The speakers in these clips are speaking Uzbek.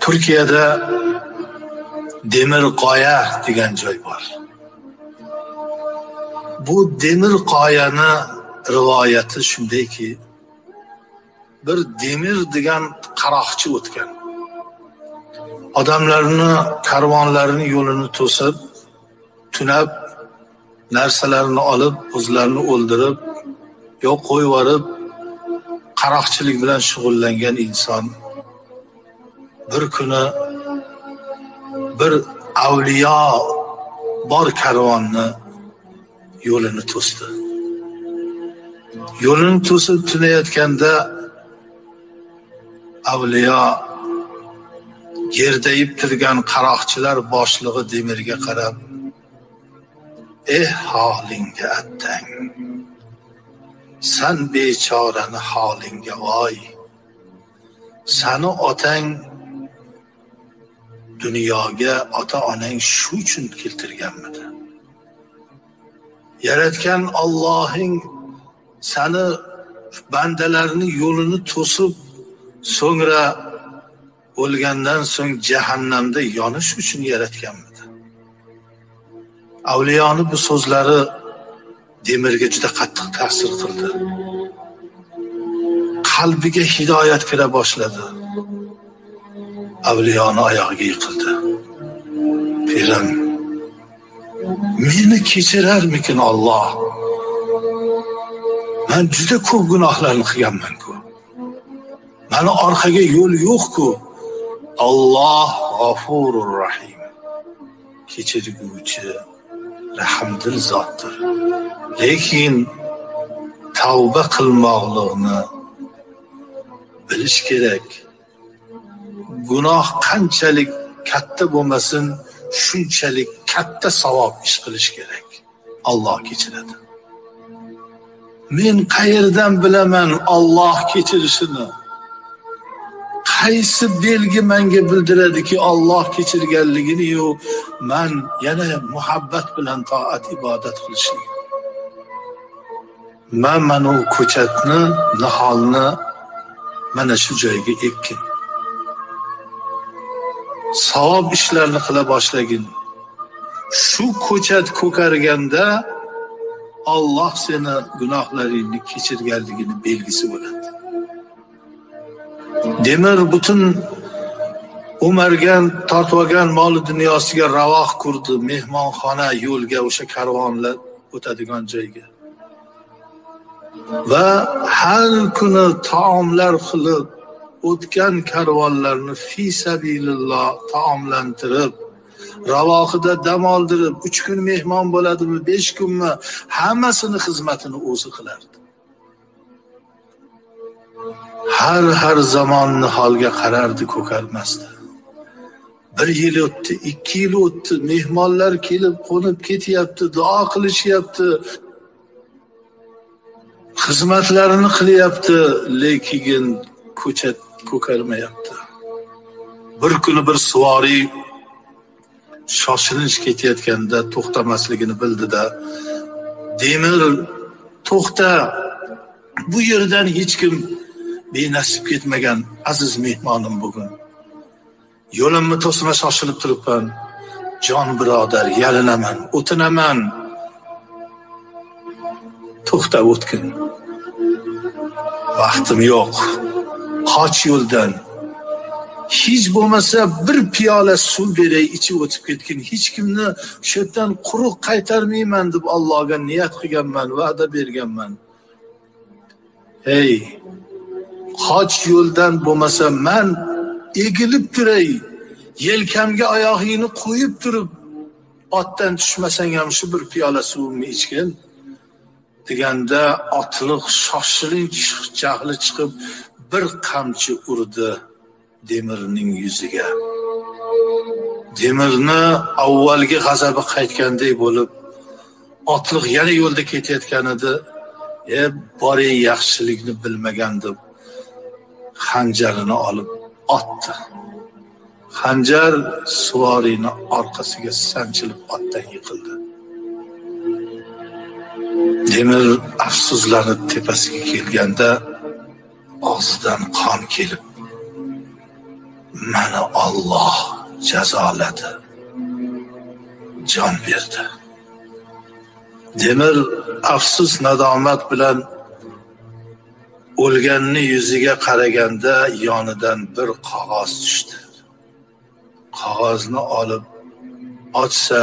Turkiyada Demirqoya degan joy bor. Bu Demirqoyani rivoyati shundayki, bir Demir degan qaroqchi o'tgan. Odamlarni, karvonlarni yo'lini to'sib, tunab narsalarini olib, o'zlarini o'ldirib, yo'q qo'yib yuborib, qaroqchilik bilan shug'ullangan inson bir kuni bir avliyo bor karvonni yo'lini to'sdi. Yo'lini to'sib tunayotganda avliyo yerdayib turgan qaroqchilar boshlig'i Demirga qarab, holingga attang. Sen bechorani holingga voy. Sani otang dunyoga ota-onang shu uchun keltirganmidi? Yaratgan Allohing sani bandalarini yo'lini to'sib, so'ngra o'lgandan so'ng jahannamda yonish uchun yaratganmidi? Avliyoni bu so'zlari Demirga juda qattiq ta'sir qildi. Qalbiga hidoyat kira boshladi. Avliyoni oyog'iga yiqildi. Pirim, meni kechirarmikin Alloh? Men juda ko'p gunohlarni qilganman-ku. Meni orqaga yo'l yo'q-ku. Alloh G'afurur Rahim. Kechirguvchi, rahmdil zotdir. Lekin tavba qilmoqlikni bilish kerak. Gunoh qanchalik katta bo'lmasin, shunchalik katta savob ish qilish kerak. Alloh kechiradi. Men qayerdan bilaman Alloh kechirishini? Qaysi belgi menga bildiradiki Alloh kechirganligini-yu, men yana muhabbat bilan toat ibodat qilishim. Men mana u ko'chatni, niholni mana shu joyga ekkin. Savob ishlarni qila boshlagin. Shu ko'chat ko'karganda Alloh seni gunohlaringni kechirganligini belgisi bo'ladi. Demir butun umargan, tortvagan moli dunyosiga ravoq qurdi, mehmonxona, yo'lga, o'sha karvonlar o'tadigan joyga. Va har kuni taomlar qilib, o'tgan karvonlarni fi sabilillah taomlantirib, ravoqida dam oldirib, 3 kun mehmon bo'ladimi, 5 kunmi, hammasini xizmatini o'zi qilardi. Har zamonni holga qarardi, ko'karmasdi. 1 yil o'tdi, 2 yil o'tdi, mehmonlar kelib qo'nib ketyapti, duo qilishyapti, xizmatlarini qilyapti, lekin ko'chat ko'karmayapti. Bir kuni bir suvoriy shoshilinch ketayotganda to'xtamasligini bildida, Demir, to'xta, bu yerdan hech kim benasib ketmagan aziz mehmonim bugun. Yo'limni to'sma, shoshilib turibman. Jon birodar, yalinaman, o'tinaman. To'xta, o'tkin. Vaqtim yo'q. Qoch yo'ldan. Hech bo'lmasa bir piyola suv beray, ichib o'tib ketgin. Hech kimni shu yerdan quruq qaytarmayman deb Allohga niyat qilganman, va'da berganman. Hey, qoch yo'ldan, bo'lmasa men egilib turay, yelkamga oyog'ingni qo'yib turib, otdan tushmasang ham shu bir piyola suvimni ichgin deganda, otliq shoshilinch jahli chiqib bir qamchi urdi Demirning yuziga. Demirni avvalgi g'azabi qaytganday bo'lib, otliq yana yo'lda ketayotgan edi. Bori yaxshilikni bilmagan deb xanjarini olib otdi. Xanjar suvoriyni orqasiga sanchilib otdan yiqildi. Demir afsuslanib tepasiga kelganda og'zidan qon kelib meni Alloh jazoladi, jon berdi. Demir afsus nadomat bilan o'lganni yuziga qaraganda yonidan bir qog'oz tushdi. Qog'ozni olib ochsa,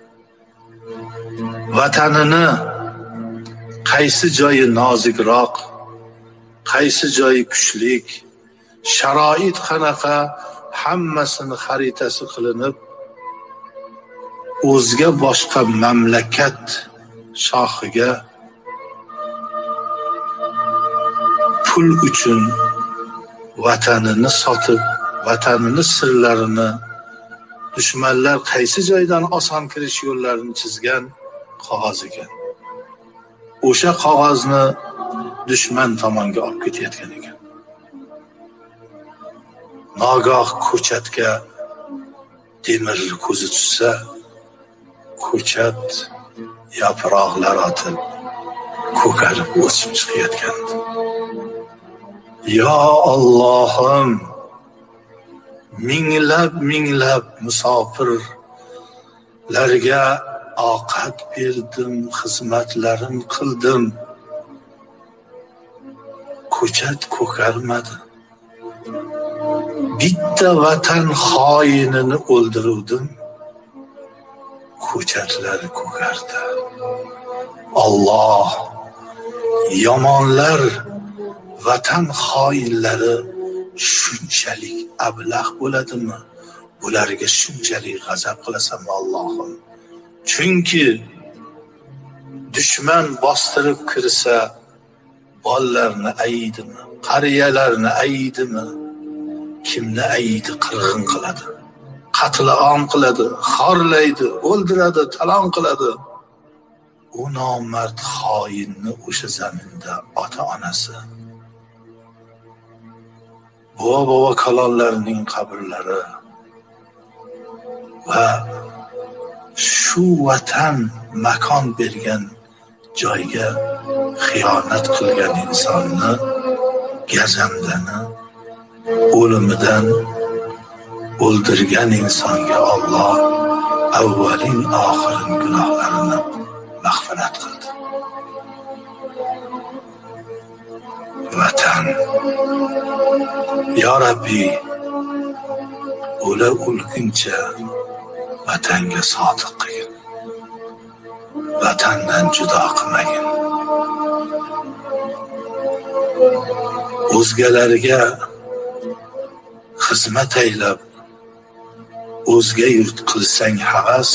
vatanini qaysi joyi nozikroq, qaysi joyi kuchlik, sharoit qanaqa, hammasini xaritasi qilinib, o'zga boshqa mamlakat shohiga pul uchun vatanini sotib, vatanini sirlarini, dushmanlar qaysi joydan oson kirish yo'llarini chizgan qog'oz ekan. O'sha qog'ozni dushman tomonga olib ketayotgan ekan. Nogoh ko'chatga demir ko'zi tushsa, ko'chat yaproqlar otib, ko'karib o'sib chiqayotgandi. Ya Allohim, minglab musofirlarga ovqat berdim, xizmatlarim qildim. Ko'chat ko'karmadi. Bitta vatan xoinini o'ldiruvdim. Ko'chatlar ko'kardi. Alloh, yomonlar, vatan xoinlari shunchalik ablah bo'ladimi? Bularga shunchalik g'azab qilasan Allohim. Chunki dushman bostirib kirsa, bolalarni aydimi, qariyalarni aydimi, kimni aydi qirg'in qiladi, qatl-om qiladi, xorlaydi, o'ldiradi, talon qiladi. U nomard xoinni o'sha zaminda ota-onasi, bobo kalonlarning qabrlari va shu vatan makon bergan joyga xiyonat qilgan insonni, gazandani o'limidan o'ldirgan insonga Alloh avvalin oxirin gunohlarini mag'firat qildi. Vatan, ya Rabbi, o'lguncha vatanga sodiq qilgin. Vatandan judo qilmagin. O'zgalarga xizmat aylab, o'zga yurt qilsang havas,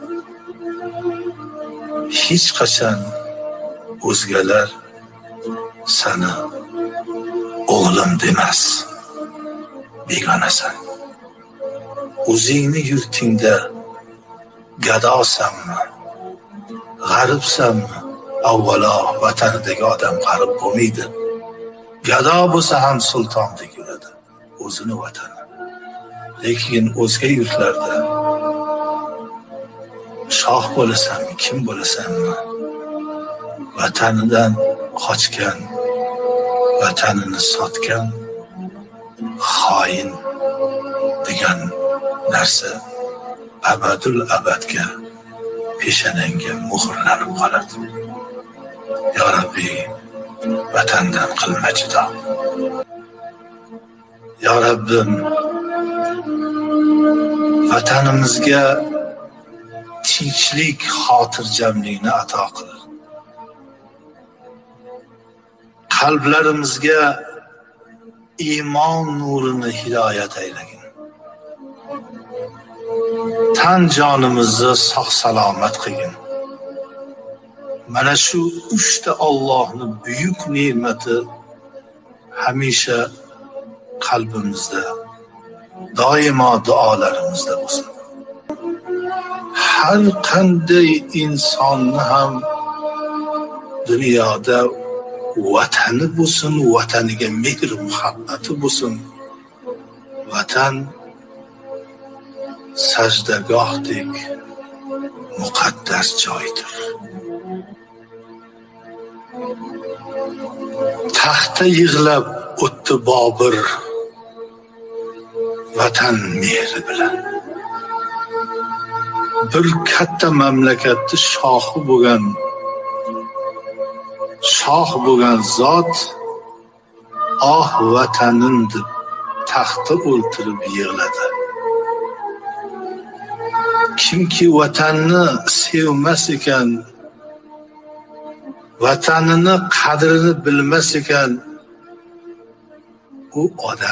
hech qachon o'zgalar sana o'g'lim demas, begonasan. O'zingni yurtingda gadosanmi, g'aribsanmi? Avvalo vatanidagi odam g'arib bo'lmaydi. Gado bo'lsa ham sultondek yuradi, o'zini vatani. Lekin o'zga yurtlarda shoh bo'lasanmi, kim bo'lasanmi, vatanidan qochgan, vatanini sotgan xoin degan narsa abadul abadga peshanangga muhrlanib qoladi. Ya Rabbi, vatandan qilma judo. Ya Rabbim, vatanimizga tinchlik, xotirjamlikni ato qil. Qalblarimizga iymon nurini hidoyat aylagin. Tan jonimizni sog' salomat qilgin. Mana shu 3 ta Allohning buyuk ne'mati hamisha qalbimizda, doimo duolarimizda bo'lsin. Har qanday insonni ham dunyoda vatani bo'lsin, vataniga mehr muhabbati bo'lsin. Vatan sajdagohdek muqaddas joydir. Taxta yig'lab o'tdi Bobur, vatan mehri bilan. Bir katta mamlakatni shohi bo'lgan zot ah vatanim deb taxtda o'ltirib yig'ladi. Kimki vatanni sevmas ekan, vatanini qadrini bilmas ekan, u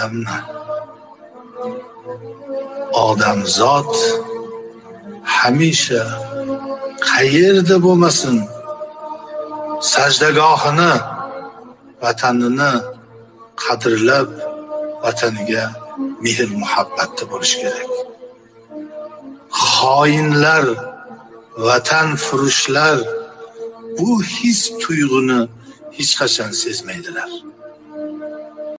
odamzod hamisha qayerda bo'lmasin sajdagohini, vatanini qadrlab, vataniga mehr muhabbatda bo'lish kerak. Xoinlar, vatan furushlar bu his tuyg'uni hech qachon sezmaydilar.